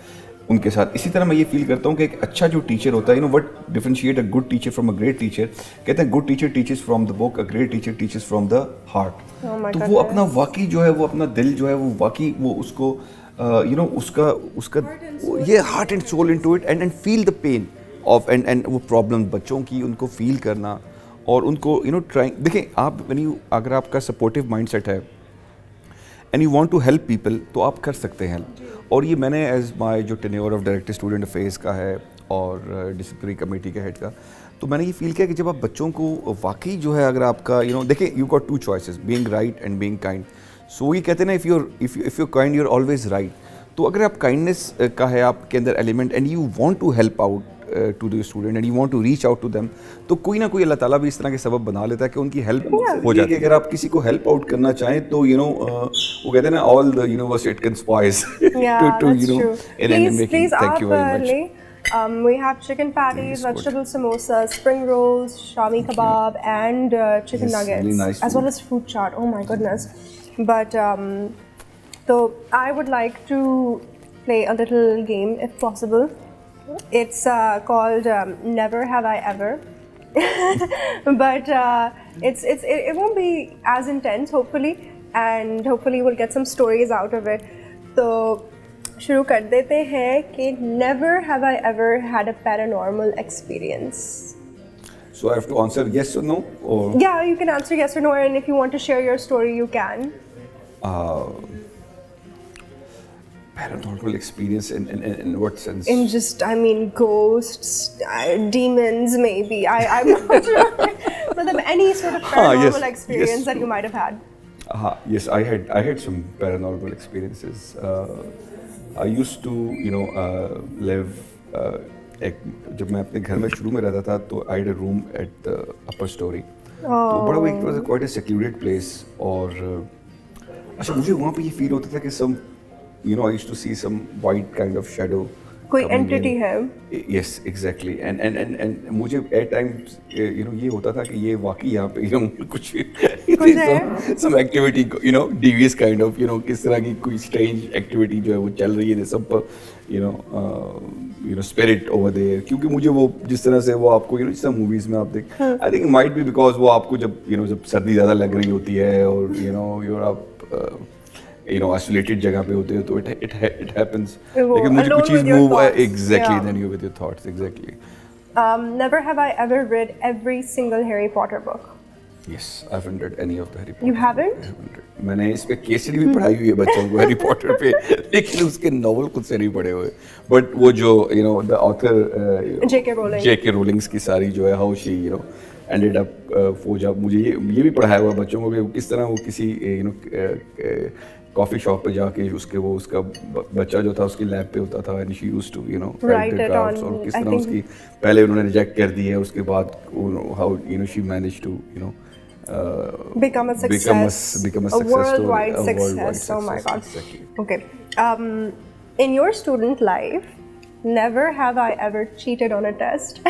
[SPEAKER 2] उनके साथ। इसी तरह मैं ये फील करता हूँ कि एक अच्छा जो टीचर होता है, you know what differentiate a good teacher from a great teacher, कहते हैं good teacher teachers from the book, a great teacher teachers from the heart. तो वो अपना वाकई जो है वो अपना दिल जो है वो वाकई वो उसको यू नो उसका उसका ये heart and soul into it and and feel the pain of and and वो प्रॉब्लम बच्चों की उनको फील करना और उनको यू नो ट्राइंग। देखें आप when you अगर आपका सपोर्टिव माइंडसेट है and you want to help people तो आप कर सकते हैं हेल्प। और ये मैंने एज माय जो tenure of director student affairs का है और डिसिप्लिनरी कमेटी के हेड का, तो मैंने ये फील किया कि जब आप बच्चों को वाकई जो है अगर आपका यू नो देखें you got two choices, being right and being kind. So ये कहते हैं ना if you're if if you kind you're always right. तो अगर आप काइंडनेस का है आपके अंदर element and you want to help out to the student and you want to reach out to them, तो कोई ना कोई अल्लाह ताला भी इस तरह के सबब बना लेता है कि उनकी हेल्प हो जाती है। अगर आप किसी को हेल्प आउट करना चाहें तो यू नो वो कहते हैं ना all the universe it conspires to to you know in any making. Thank you very much.
[SPEAKER 1] Um, we have chicken patties, vegetable samosas, spring rolls, shami kebab, and uh, chicken
[SPEAKER 2] yes,
[SPEAKER 1] nuggets,
[SPEAKER 2] really nice
[SPEAKER 1] as well as fruit chaat. Oh my goodness! But um, so I would like to play a little game, if possible. It's uh, called um, Never Have I Ever. But uh, it's it's it, it won't be as intense, hopefully, and hopefully we'll get some stories out of it. So. शुरू कर देते हैं कि never have I ever had a paranormal experience.
[SPEAKER 2] So I have to answer yes or no, or
[SPEAKER 1] yeah, you can answer yes or no, and if you want to share your story, you can.
[SPEAKER 2] Uh, paranormal experience in, in in what sense?
[SPEAKER 1] In just, I mean, ghosts, uh, demons, maybe. I I'm not sure. But any sort of paranormal ah, yes, experience yes. that you might have had.
[SPEAKER 2] Uh, yes, I had I had some paranormal experiences. Uh, I used to, you know, uh, live. Uh, एक जब मैं अपने घर में शुरू में रहता था तो I had a room at the upper story. तो बड़ा वो it was a quite a secluded place और अच्छा मुझे वहाँ पे ये feel होता था कि some, you know, I used to see some white kind of shadow.
[SPEAKER 1] कोई entity है?
[SPEAKER 2] Yes, exactly. And and and and मुझे at times, you know, ये होता था कि ये वाकई यहाँ पे, you know, कुछ some some activity, you know, devious kind of, you know, किस तरह की कोई strange activity जो है वो चल रही है सब, you know, uh, you know, spirit over there. क्योंकि मुझे वो जिस तरह से वो आपको, you know, जिस तरह movies में आप देख, I think it might be because वो आपको जब, you know, जब सर्दी ज़्यादा लग रही होती है और, you know, you're up uh, you know isolated जगह पे होते हो तो it it it happens. लेकिन मुझे कुछ चीज़ move exactly yeah. then you with your thoughts exactly.
[SPEAKER 1] Um, never have I ever read every single Harry Potter book.
[SPEAKER 2] Yes, I haven't read any of the Harry Potter.
[SPEAKER 1] You haven't?
[SPEAKER 2] I haven't read. मैंने इस पे केसरी भी पढ़ाई हुई है बच्चों को Harry Potter पे, लेकिन उसके नॉवल खुद से नहीं पढ़े हुए. But वो जो you know the author uh,
[SPEAKER 1] J K Rowling.
[SPEAKER 2] J K Rowling की सारी जो है how she you know ended up uh, फौजा, मुझे ये ये भी पढ़ाया हुआ बच्चों को कि किस तरह वो किसी you know uh, coffee shop पे जाके उसके वो उसका बच्चा जो था उसकी लैब पे होता था and she used to you know write the drafts और किस तरह उसकी पहले उन्होंने रिजेक्ट कर दी है उसके बाद how you know she manage to you know
[SPEAKER 1] become a success
[SPEAKER 2] become a, become a,
[SPEAKER 1] a
[SPEAKER 2] success
[SPEAKER 1] worldwide
[SPEAKER 2] story,
[SPEAKER 1] success.
[SPEAKER 2] A worldwide
[SPEAKER 1] oh my
[SPEAKER 2] success,
[SPEAKER 1] god
[SPEAKER 2] exactly.
[SPEAKER 1] Okay, um in your student life never have I ever cheated on a test.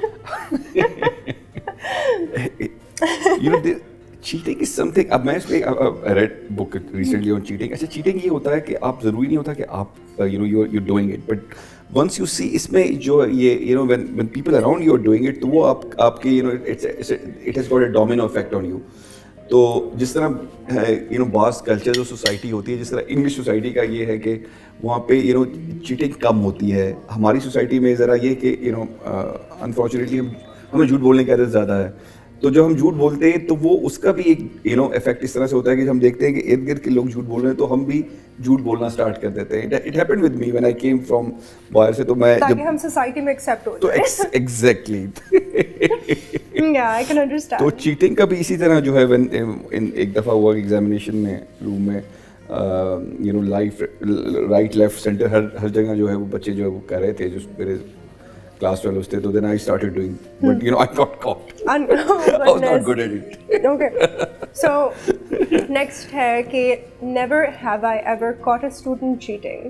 [SPEAKER 2] you know the, cheating is something. अब मैं इसमें I read book recently on cheating. अच्छा cheating ये होता है कि आप ज़रूरी नहीं होता कि आप you know you're you're doing it, but once you see इसमें जो ये you know when when people around you are doing it तो वो आप आपके you know it's, it's it has got a domino effect on you. तो जिस तरह you know बास कल्चर जो सोसाइटी होती है, जिस तरह इंग्लिश सोसाइटी का ये है कि वहाँ पे you know cheating कम होती है. हमारी सोसाइटी में ज़रा ये कि you know unfortunately हम हमें झूठ बोलने की आदत ज़्यादा है. तो जब हम झूठ बोलते हैं तो वो उसका भी एक यू नो इफेक्ट इस तरह से होता है कि हम देखते हैं कि इर्द गिर्द के लोग झूठ बोल रहे हैं तो हम भी झूठ बोलना स्टार्ट कर देते हैं. It happened with me when I came from बाहर से, तो मैं
[SPEAKER 1] ताकि
[SPEAKER 2] जब
[SPEAKER 1] हम सोसाइटी में एक्सेप्ट हो
[SPEAKER 2] तो एग्जैक्टली
[SPEAKER 1] या आई कैन अंडरस्टैंड.
[SPEAKER 2] तो चीटिंग का भी इसी तरह जो है व्हेन इन एक दफ़ा हुआ एग्जामिनेशन में रूम में you know life right left center हर हर जगह जो है वो बच्चे जो है वो कर रहे थे जो मेरे class fellows थे, तो then I started doing, but you know I got caught.
[SPEAKER 1] Un- oh,
[SPEAKER 2] I was not good at it.
[SPEAKER 1] Okay, so next है कि never have I ever caught a student cheating.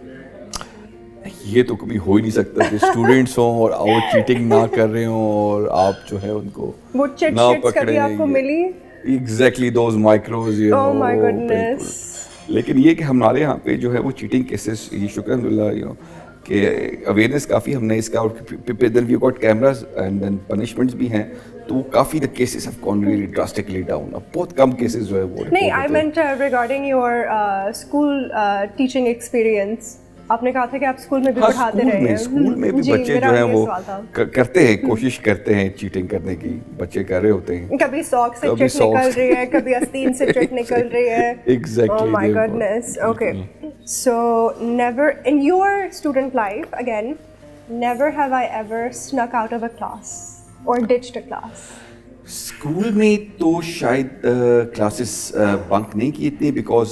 [SPEAKER 2] ये तो कभी हो ही नहीं सकता कि स्टूडेंट्स हों और वो चीटिंग ना कर रहे हों और आप जो है उनको
[SPEAKER 1] वो चिट चिट्स कभी आपको मिली?
[SPEAKER 2] Exactly those micros, you know.
[SPEAKER 1] Oh my goodness.
[SPEAKER 2] लेकिन ये कि हमारे यहाँ पे जो है वो चीटिंग केसेस ये शुक्र अल्हम्दुलिल्लाह you know कि अवेयरनेस काफ़ी हमने इसका, और then we got cameras and then punishments भी हैं, तो काफ़ी the cases have gone really drastically down. अब बहुत कम केसेस जो है वो
[SPEAKER 1] नहीं, I meant regarding your school teaching experience. आपने कहा था कि आप स्कूल में भी पढ़ाते रहे हैं.
[SPEAKER 2] स्कूल में भी बच्चे जो हैं वो करते हैं, कोशिश करते हैं चीटिंग करने की, बच्चे कर रहे होते हैं.
[SPEAKER 1] कभी सॉक से चिट निकल रही है, कभी आस्तीन से चिट निकल रही है.
[SPEAKER 2] Exactly.
[SPEAKER 1] Oh my goodness. Okay. So never in your student life, again, never have I ever snuck out of a class or ditched a class.
[SPEAKER 2] School में तो शायद क्लासेस बंक नहीं की इतनी, बिकॉज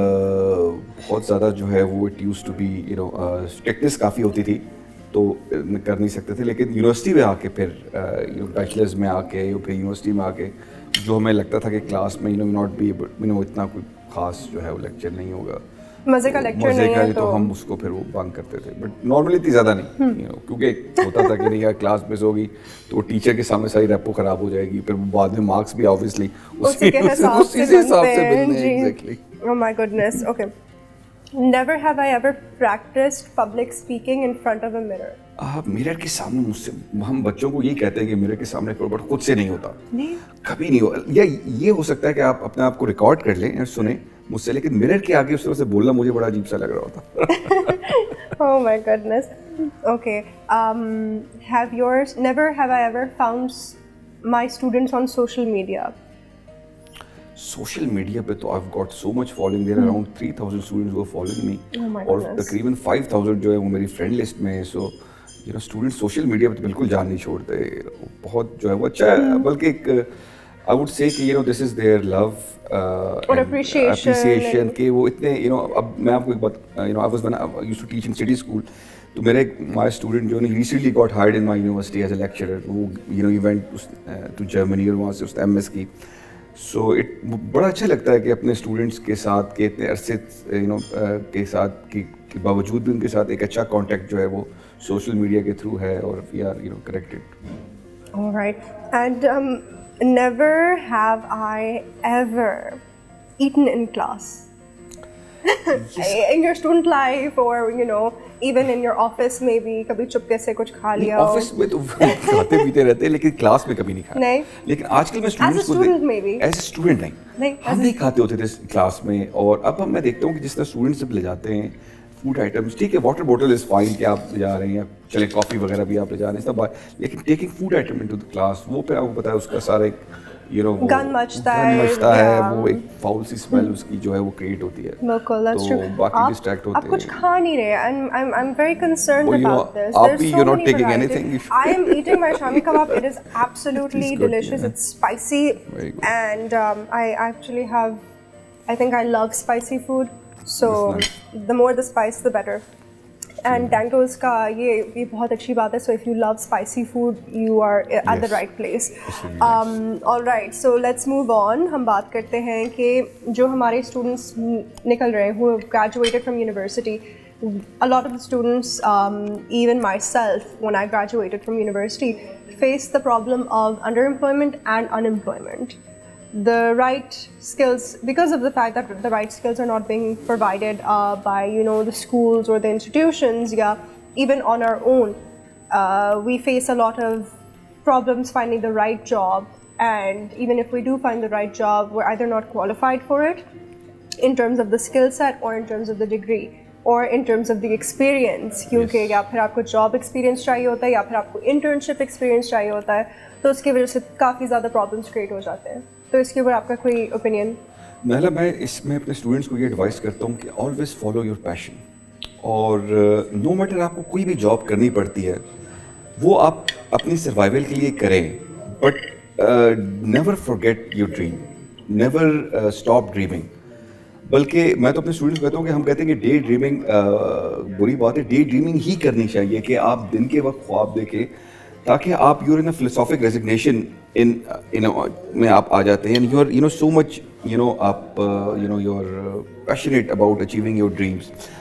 [SPEAKER 2] बहुत ज़्यादा जो है वो it use to be you know strictness काफ़ी होती थी, तो कर नहीं सकते थे. लेकिन यूनिवर्सिटी में आके फिर यू नो बैचलर्स में आके या फिर यूनिवर्सिटी में आके जो हमें लगता था कि क्लास में you know not be you know इतना कोई खास जो है वो लेक्चर नहीं होगा,
[SPEAKER 1] मजे का लेक्चर नहीं है,
[SPEAKER 2] तो, तो हम उसको फिर वो बंक करते थे. बट नॉर्मली इतनी ज़्यादा नहीं, यू नो, क्योंकि होता था कि नहीं यार क्लास मिस होगी तो टीचर के सामने सारी रेपो खराब हो जाएगी, फिर बाद में मार्क्स भी ऑब्वियसली
[SPEAKER 1] उसी के हिसाब से मिलने हैं. Exactly. Oh my goodness. Okay. Never have I ever practised public speaking in front of a mirror.
[SPEAKER 2] आप मिरर के सामने मुझसे, हम बच्चों को ये कहते हैं कि मिरर के सामने करो, बट खुद से नहीं होता. नहीं, कभी नहीं हो. या ये हो सकता है कि आप अपने आप को रिकॉर्ड कर लें और सुने मुझसे, लेकिन मिरर के आगे उस तरह से बोलना मुझे बड़ा अजीब सा लग रहा होता.
[SPEAKER 1] Oh my goodness. Okay. Um, have yours? Never have I ever found my students on social media.
[SPEAKER 2] Social media पे तो I've got so much following. There are around three thousand students who are following me.
[SPEAKER 1] Oh my
[SPEAKER 2] और
[SPEAKER 1] goodness.
[SPEAKER 2] तकरीबन five thousand जो है वो मेरी friend list में है. So you know students social media पे तो बिल्कुल जान नहीं छोड़ते. बहुत जो है वो अच्छा है, बल्कि एक आई वुड से कि you know this is their love
[SPEAKER 1] और appreciation
[SPEAKER 2] appreciation के वो इतने यू नो. अब मैं आपको एक बात, you know I was when I used to teach in city school, तो मेरा एक माय स्टूडेंट जो recently got hired in my university as a lecturer. वो you know he went to Germany और वहाँ से उसने एमएस की. सो इट बड़ा अच्छा लगता है कि अपने स्टूडेंट्स के साथ के इतने अरसे यू नो के साथ की के बावजूद भी उनके साथ एक अच्छा कांटेक्ट जो है वो सोशल मीडिया के थ्रू है, और we are you know connected.
[SPEAKER 1] Alright. And never have I ever eaten in class. In your student life or you know even in your office maybe कभी चुपके से कुछ खा लिया.
[SPEAKER 2] ऑफिस में तो खाते पीते रहते हैं, लेकिन क्लास में कभी नहीं खाया.
[SPEAKER 1] नहीं.
[SPEAKER 2] लेकिन आजकल मैं स्टूडेंट्स को
[SPEAKER 1] स्टूडेंट में भी
[SPEAKER 2] एज ए स्टूडेंट नहीं,
[SPEAKER 1] नहीं
[SPEAKER 2] हम नहीं खाते होते थे क्लास में. और अब हम मैं देखता हूँ कि जिस तरह स्टूडेंट्स सब ले जाते हैं फूड आइटम्स, ठीक है वाटर बोतल इज फाइन कि आप ले जा रहे हैं, चले कॉफ़ी वगैरह भी आप ले जा रहे हैं सब, लेकिन taking food item into the class, वो फिर आपको पता है उसका सारा एक यू नो
[SPEAKER 1] गन मचता है,
[SPEAKER 2] मचता है, वो एक फाउल सी स्मेल उसकी जो है वो क्रिएट होती है.
[SPEAKER 1] बिल्कुल, दैट्स ट्रू.
[SPEAKER 2] बाकी डिस्ट्रैक्ट होते हैं.
[SPEAKER 1] आप कुछ खा नहीं रहे. I am I am very concerned about this.
[SPEAKER 2] आप भी you not taking anything.
[SPEAKER 1] I am eating my shami kebab. It is absolutely delicious. It's spicy and I actually have I think I love spicy food. So the more the spice the better. And डैंगोज का ये ये बहुत अच्छी बात है. So if you love spicy food you are at the right place. Alright, so let's move on. हम बात करते हैं कि जो हमारे स्टूडेंट्स निकल रहे हैं, who have graduated from university, a lot of the students, um, even myself, when I graduated from university, faced the problem of underemployment and unemployment. The right skills, because of the fact that the right skills are not being provided uh, by you know the schools or the institutions, yeah, even on our own, uh, we face a lot of problems finding the right job. And even if we do find the right job, we're either not qualified for it in terms of the skill set or in terms of the degree or in terms of the experience. क्योंकि या फिर आपको job experience चाहिए होता है या फिर आपको internship experience चाहिए होता है, तो उसकी वजह से काफ़ी ज़्यादा problems create हो जाते हैं. तो इसके ऊपर आपका कोई ओपिनियन?
[SPEAKER 2] नाइला, मैं इसमें अपने स्टूडेंट्स को ये एडवाइस करता हूँ कि ऑलवेज फॉलो योर पैशन. और नो uh, मैटर no आपको कोई भी जॉब करनी पड़ती है, वो आप अपनी सर्वाइवल के लिए करें, but never forget your dream, never stop dreaming. बल्कि मैं तो अपने स्टूडेंट्स को कहता हूँ कि हम कहते हैं कि डे ड्रीमिंग uh, बुरी बात है. डे ड्रीमिंग ही करनी चाहिए कि आप दिन के वक्त ख्वाब देखें, ताकि आप you're in a philosophic resignation in in में आप आ जाते हैं. You are you know so much you know आप you know you are passionate about achieving your dreams.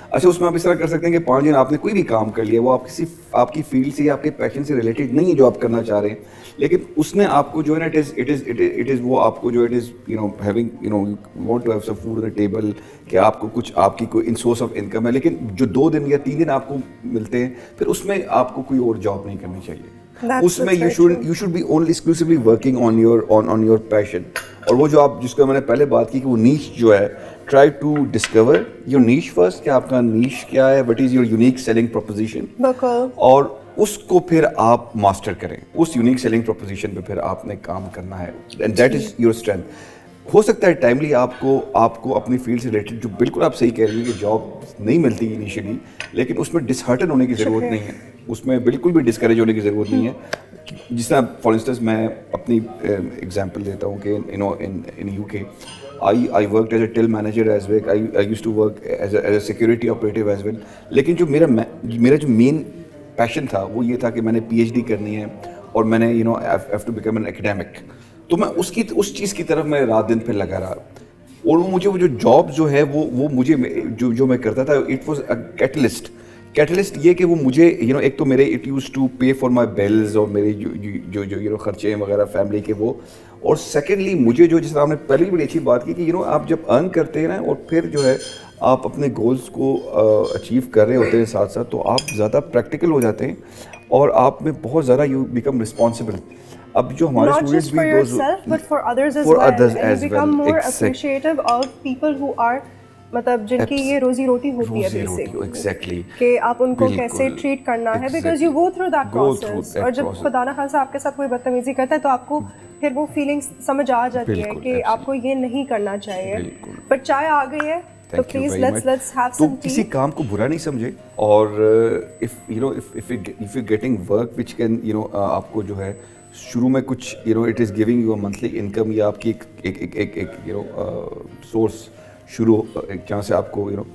[SPEAKER 2] अच्छा उसमें आप इस तरह कर सकते हैं कि पाँच दिन आपने कोई भी काम कर लिया, वो आप किसी आपकी फील्ड से या आपके पैशन से रिलेटेड नहीं है जो आप करना चाह रहे हैं, लेकिन उसने आपको जो है ना it is it is it is वो आपको जो it is you know having you know you want to have some food on the table, कि आपको कुछ आपकी कोई इन सोर्स ऑफ इनकम है, लेकिन जो दो दिन या तीन दिन आपको मिलते हैं फिर उसमें आपको कोई और जॉब नहीं करनी चाहिए।
[SPEAKER 1] That's
[SPEAKER 2] उसमें you should you should be only exclusively working on your on on your passion. और वो जो आप जिसको मैंने पहले बात की कि वो नीश जो है, try to discover your niche first, कि आपका नीश क्या है, what is your unique selling proposition, और उसको फिर आप मास्टर करें। उस यूनिक सेलिंग प्रोपोजिशन पे फिर आपने काम करना है, and that is your strength. हो सकता है टाइमली आपको आपको अपनी फील्ड से रिलेटेड, जो बिल्कुल आप सही कह रही हैं कि जॉब नहीं मिलती इनिशियली, लेकिन उसमें डिसहार्टन होने की ज़रूरत नहीं है, उसमें बिल्कुल भी डिस्करेज होने की ज़रूरत नहीं है। जिस तरह फॉर इंस्टेंस मैं अपनी एग्जांपल uh, देता हूँ कि you know in in UK I I worked as a till manager as well, I I used to work as as a security operative as well, लेकिन जो मेरा मेरा जो मेन पैशन था वो ये था कि मैंने पीएचडी करनी है और मैंने you know have to become an academic. तो मैं उसकी उस चीज़ की तरफ मैं रात दिन फिर लगा रहा, और वो मुझे वो जो जॉब जो है वो वो मुझे जो जो मैं करता था it was a catalyst. Catalyst ये कि वो मुझे यू नो एक तो मेरे it use to pay for my bills और मेरे जो जो जो यू नो खर्चे वगैरह फैमिली के वो, और सेकेंडली मुझे जो, जिस तरह आपने पहले भी बड़ी अच्छी बात की कि यू नो आप जब अर्न करते हैं ना और फिर जो है आप अपने गोल्स को अचीव uh, कर रहे होते हैं साथ साथ, तो आप ज़्यादा प्रैक्टिकल हो जाते हैं और आप में बहुत ज़्यादा यू बिकम रिस्पॉन्सिबल। अब जो हमारे स्टूडेंट्स भी
[SPEAKER 1] yourself, but for others as
[SPEAKER 2] for
[SPEAKER 1] well,
[SPEAKER 2] others
[SPEAKER 1] and
[SPEAKER 2] as
[SPEAKER 1] you become
[SPEAKER 2] well.
[SPEAKER 1] more
[SPEAKER 2] Exact.
[SPEAKER 1] appreciative of people who are मतलब जिनकी ये रोजी रोटी होती है
[SPEAKER 2] बेसिकली, एग्जैक्टली,
[SPEAKER 1] कि आप उनको कैसे ट्रीट करना है, because you go through that process. और जब खुदा न खासा आपके साथ कोई बदतमीजी करता है तो आपको फिर वो फीलिंग्स समझ आ जाती है कि आपको ये नहीं करना चाहिए। बट चाय आ गई है तो please let's let's have some tea.
[SPEAKER 2] तो किसी काम को बुरा नहीं समझे, और if you know if if if you getting work which can you know आपको जो है शुरू में कुछ you know it is giving you a monthly income, या आपकी एक एक एक एक एक यू नो सोर्स शुरू एक जहाँ से आपको you know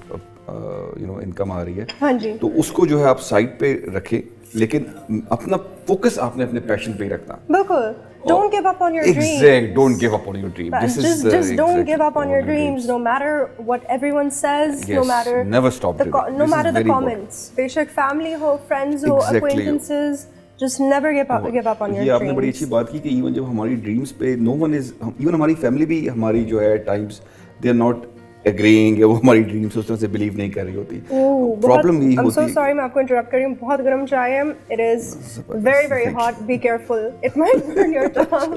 [SPEAKER 2] you know income आ रही है,
[SPEAKER 1] हाँ जी,
[SPEAKER 2] तो उसको जो है आप साइड पे रखें, लेकिन अपना फोकस आपने अपने पैशन पे ही रखना।
[SPEAKER 1] बिल्कुल, don't give up on your dreams.
[SPEAKER 2] Exact, don't give up on your dreams. This
[SPEAKER 1] just,
[SPEAKER 2] is the
[SPEAKER 1] just don't
[SPEAKER 2] exact
[SPEAKER 1] give up on your dreams, no matter what everyone says,
[SPEAKER 2] yes,
[SPEAKER 1] no matter
[SPEAKER 2] never stop
[SPEAKER 1] the
[SPEAKER 2] dreaming.
[SPEAKER 1] no
[SPEAKER 2] This
[SPEAKER 1] matter the comments. बेशक family हो, friends हो,
[SPEAKER 2] exactly.
[SPEAKER 1] acquaintances, just never give up, give up on your
[SPEAKER 2] ये
[SPEAKER 1] dreams.
[SPEAKER 2] आपने बड़ी अच्छी बात की कि even जब हमारी ड्रीम्स पे no one is, even हमारी फैमिली भी हमारी जो है times they are not agreeing, या वो हमारी ड्रीम्स उस तरह से बिलीव नहीं कर रही होती। प्रॉब्लम यही होती है।
[SPEAKER 1] I'm so sorry, मैं आपको इंटरप्ट कर रही हूँ, बहुत गर्म चाय है, it is very very hot, be careful, it might burn your tongue.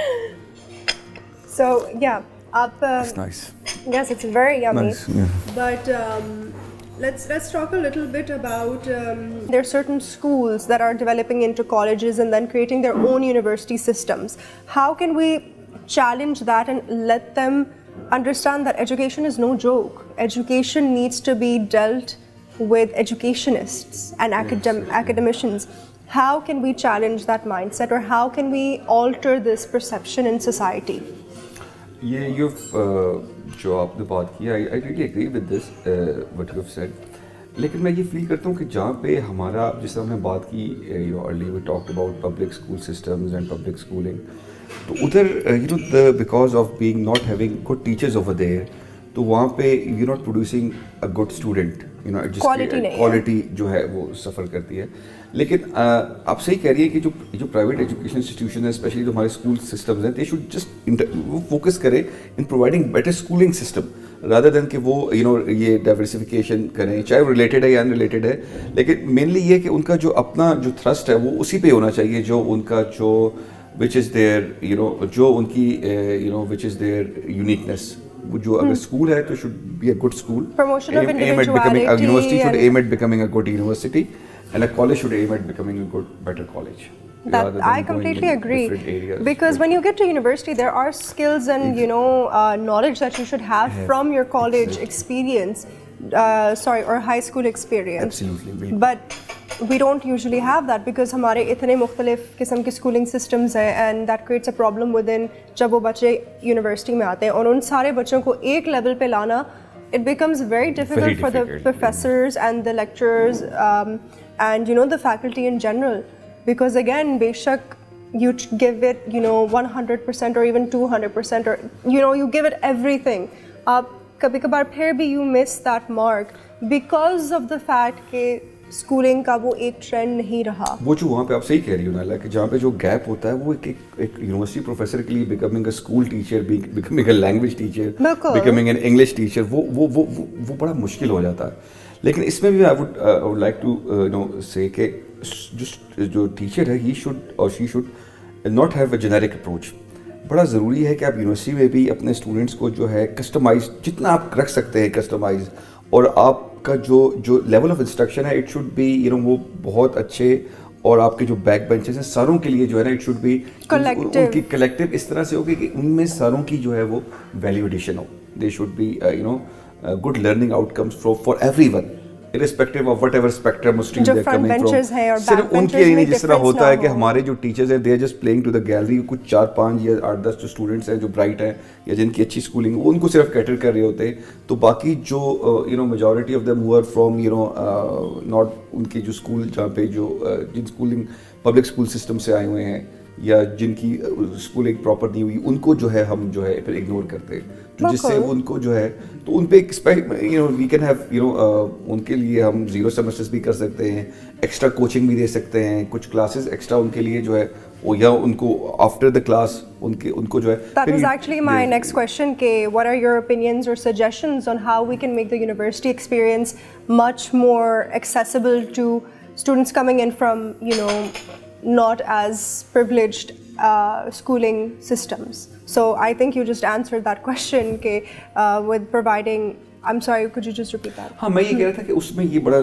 [SPEAKER 1] So yeah, आप
[SPEAKER 2] That's nice.
[SPEAKER 1] Yes, it's very yummy.
[SPEAKER 2] Nice, yeah.
[SPEAKER 1] But um, let's let's talk a little bit about um, there are certain schools that are developing into colleges and then creating their own university systems. How can we challenge that and let them understand that education is no joke? Education needs to be dealt with educationists and academ
[SPEAKER 2] yes,
[SPEAKER 1] academicians. How can we challenge that mindset, or how can we alter this perception in society?
[SPEAKER 2] ये you जो आपने बात की, I I really agree with this what you have said. लेकिन मैं ये feel करता हूँ कि जहाँ पे हमारा, जिस तरह हमने बात की you know early we talked about public school systems and public schooling, तो उधर you know the because of being not having good teachers over there, तो वहाँ पे you not producing a good student, you know जिसकी quality जो है वो सफ़र करती है। लेकिन uh, आप सही कह रही है कि जो जो प्राइवेट एजुकेशन इंस्टीट्यूशन है, स्पेशली जो हमारे स्कूल सिस्टम्स हैं, दे शुड जस्ट वो फोकस करें in providing better schooling system rather than कि वो यू नो ये डाइवर्सिफिकेशन करें, चाहे वो रिलेटेड है या अनरिलेटेड है, लेकिन मेनली ये कि उनका जो अपना जो थ्रस्ट है वो उसी पे होना चाहिए, जो उनका जो which is there you know जो उनकी you know which is there uniqueness. वो जो अगर स्कूल है तो should be a good school,
[SPEAKER 1] promotion of
[SPEAKER 2] individuality, a university should
[SPEAKER 1] and
[SPEAKER 2] aim at becoming a good university, and a college should aim at becoming a good better college.
[SPEAKER 1] That I completely agree, because when you get to university there are skills and you know uh, knowledge that you should have from your college experience, uh, sorry or high school experience.
[SPEAKER 2] Absolutely.
[SPEAKER 1] But we don't usually have that because हमारे इतने मुख्तलिफ किस्म के schooling systems हैं, and that creates a problem within जब वो बच्चे university में आते हैं और उन सारे बच्चों को एक level पे लाना, it becomes very difficult
[SPEAKER 2] very
[SPEAKER 1] for
[SPEAKER 2] difficult,
[SPEAKER 1] the professors yeah. and the lecturers um, and you know the faculty in general, because again बेशक you give it you know one hundred percent or even two hundred percent or you know you give it everything, आप कभी कभार फिर भी you miss that mark because of the fact कि schooling का वो एक ट्रेंड नहीं रहा।
[SPEAKER 2] वो जो वहाँ पे आप सही कह रही हो नाइला कि जहाँ पे जो गैप होता है वो एक एक यूनिवर्सिटी प्रोफेसर के लिए becoming a school teacher, becoming a language teacher, becoming an English teacher, वो वो वो वो वो बड़ा मुश्किल हो जाता है। लेकिन इसमें भी I would I would like to you know say कि जो जो टीचर है ही शुड और she should not have a generic approach. बड़ा ज़रूरी है कि आप यूनिवर्सिटी में भी अपने स्टूडेंट्स को जो है कस्टमाइज जितना आप रख सकते हैं कस्टमाइज, और आपका जो जो लेवल ऑफ इंस्ट्रक्शन है it should be you know वो बहुत अच्छे, और आपके जो बैक बेंचेस हैं सारों के लिए जो है ना इट शुड बी उनकी कलेक्टिव इस तरह से होगी कि उनमें सारों की जो है वो वैल्यू एडिशन हो। They should be you know good learning outcomes for everyone irrespective of whatever spectrum of stream they're coming from। सिर्फ उनके लिए नहीं, जिस तरह होता है कि हमारे जो टीचर्स हैं they are just playing to the gallery, कुछ चार पाँच या आठ दस जो स्टूडेंट्स हैं जो ब्राइट हैं या जिनकी अच्छी स्कूलिंग वो उनको सिर्फ कैटर कर रहे होते हैं, तो बाकी जो you know majority of them who are from you know not उनके जो स्कूल जहाँ पे जो uh, जिन स्कूलिंग पब्लिक स्कूल सिस्टम से आए हुए हैं या जिनकी स्कूलिंग प्रॉपर नहीं हुई उनको जो है हम जो है फिर इग्नोर करते हैं, तो जिससे उनको जो है तो उन पे you know we can have you know उनके लिए हम जीरो सेमेस्टर्स भी कर सकते हैं, एक्स्ट्रा कोचिंग भी दे सकते हैं, कुछ क्लासेस एक्स्ट्रा उनके लिए जो है वो, या उनको आफ्टर द क्लास उनके उनको जो है।
[SPEAKER 1] That was actually my next question के what are your opinions or suggestions on how we can make the university experience much more accessible to students coming in from you know not as privileged uh, schooling systems. So I think you just answered that question के uh, with providing, I'm sorry, could you just repeat that?
[SPEAKER 2] हाँ, मैं ये कह रहा था कि उसमें ये बड़ा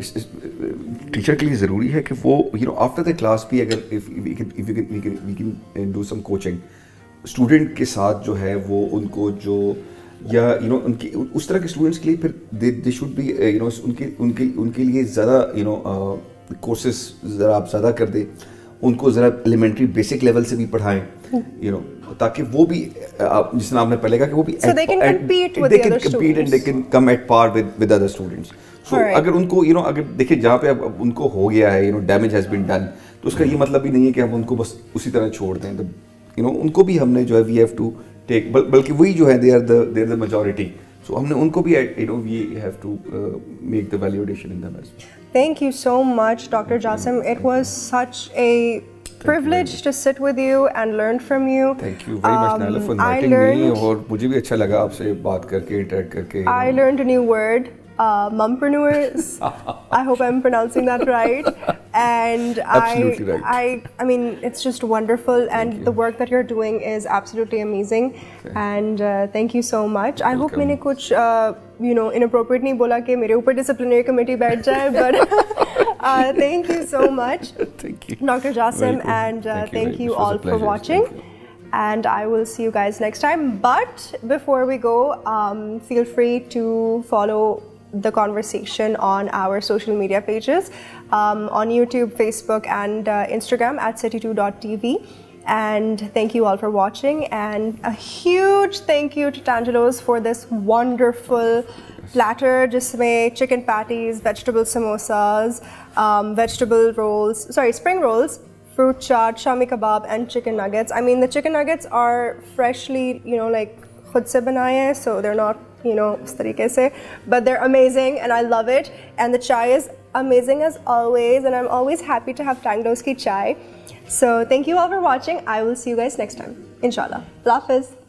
[SPEAKER 2] टीचर के लिए ज़रूरी है कि वो you know after the class भी अगर if we can if we can we can we can do some coaching student के साथ जो है वो उनको जो या यू नो उनकी उस तरह के स्टूडेंट्स के लिए फिर they they should be you know उनके उनके उनके लिए ज़्यादा यू नो कोर्सेज ज़रा आप ज़्यादा कर दें, उनको ज़रा एलिमेंट्री बेसिक लेवल से भी पढ़ाएं यू नो ताकि वो भी आप जिस तरह आपने पहले कहा कि वो भी
[SPEAKER 1] so they can compete with the other students
[SPEAKER 2] and they can come at par with with other students। so right. अगर उनको यू नो अगर देखिए जहाँ पे अब उनको हो गया है you know damage has been done, तो उसका ये मतलब भी नहीं है कि हम उनको बस उसी तरह छोड़ दें, तो यू नो उनको भी हमने जो है वी हैव टू टेक, बल्कि वही जो है they are the they are the majority, so हमने उनको भी you know we have to make the valuation in them as well.
[SPEAKER 1] Thank you so much, Doctor Jasim. It was such a privilege to sit with you and learn from you.
[SPEAKER 2] Thank you very much, Naila, for inviting me, और मुझे भी अच्छा लगा आपसे बात करके, interact करके।
[SPEAKER 1] I learned a new word, uh, mumpreneurs. I hope I'm pronouncing that right. And
[SPEAKER 2] absolutely
[SPEAKER 1] I,
[SPEAKER 2] right.
[SPEAKER 1] I, I mean, it's just wonderful, and the work that you're doing is absolutely amazing. Okay. And uh, thank you so much. I hope मैंने कुछ uh, you know inappropriate नहीं बोला कि मेरे ऊपर disciplinary committee बैठ जाए, but uh, thank you so much.
[SPEAKER 2] Thank you,
[SPEAKER 1] Doctor Jasim, and uh, thank you, thank you all for watching. And I will see you guys next time. But before we go, um, feel free to follow the conversation on our social media pages um, on YouTube, Facebook, and uh, Instagram at city two dot t v. And thank you all for watching, and a huge thank you to Tangelos for this wonderful platter jisme chicken patties, vegetable samosas, um, vegetable rolls, sorry spring rolls, fruit chaat, shami kebab, and chicken nuggets. I mean, the chicken nuggets are freshly, you know, like khud se banaye hain, so they're not, you know, is tarike se, but they're amazing and I love it. And the chai is amazing as always, and I'm always happy to have Tangelos ki chai. So thank you all for watching. I will see you guys next time, inshallah. Allah Hafiz.